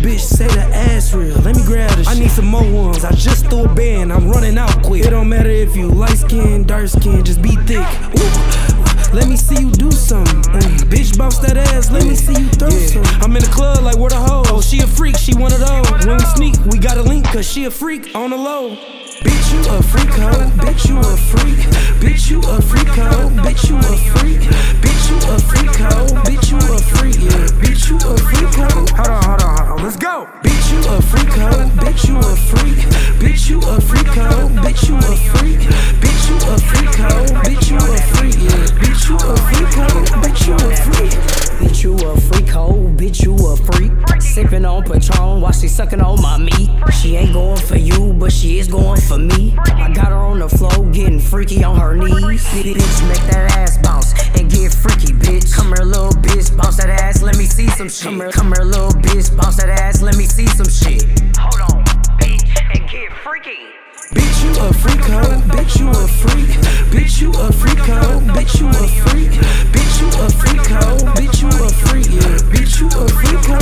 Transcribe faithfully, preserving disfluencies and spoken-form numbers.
bitch say the ass real. Let me grab the shit. I need some more ones. I just threw a band. I'm running out quick. It don't matter if you light skin, dark skin, just be thick. Ooh, let me see you do something. Mm, bitch bounce that ass. Let me see you throw yeah. some. I'm in the club like where the hoe. Oh, she a freak. She one of those. When we sneak, we got a link cause she a freak on the low. Bitch, you a freak hoe. Bitch, you a freak. Bitch, you a freak hoe. Bitch, you a freak. Bitch, you a freak hoe. Bitch, you a freak. Yeah. Bitch, you a freak hoe. Hold on, hold on, hold on. Let's go. Bitch, you a freak hoe. Bitch, you a freak. Bitch, you a freak hoe. Bitch, you a freak. Bitch, you a freak hoe. Bitch, you a freak. Yeah. Bitch, you a freak hoe. Bitch, you a freak. Bitch, you a freak hoe. Bitch, you a freak. Sipping on Patron while she sucking on my meat. She ain't going for you, but she is going for me. I got her on the floor, getting freaky on her knees. Bitch, make that ass bounce and get freaky, bitch. Come here, little bitch, bounce that ass, let me see some shit. Come here, come here, little bitch, bounce that ass, let me see some shit. Hold on, bitch, and get freaky. Bitch, you a freak hoe. Bitch, you a freak. Bitch, you a freak hoe. Bitch, you a freak. Bitch, you a freak hoe. Bitch, you a freak. Yeah. Bitch, you a freak hoe.